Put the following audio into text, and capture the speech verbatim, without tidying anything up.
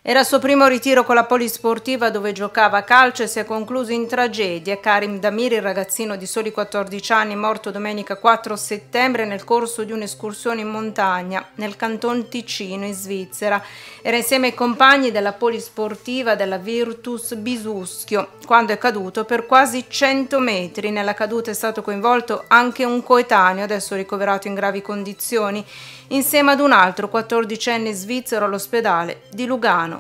Era il suo primo ritiro con la polisportiva dove giocava a calcio e si è concluso in tragedia. Karim Damir, il ragazzino di soli quattordici anni, morto domenica quattro settembre nel corso di un'escursione in montagna nel Canton Ticino in Svizzera. Era insieme ai compagni della polisportiva della Virtus Bisuschio quando è caduto per quasi cento metri. Nella caduta è stato coinvolto anche un coetaneo, adesso ricoverato in gravi condizioni, insieme ad un altro quattordicenne svizzero all'ospedale di Lugano.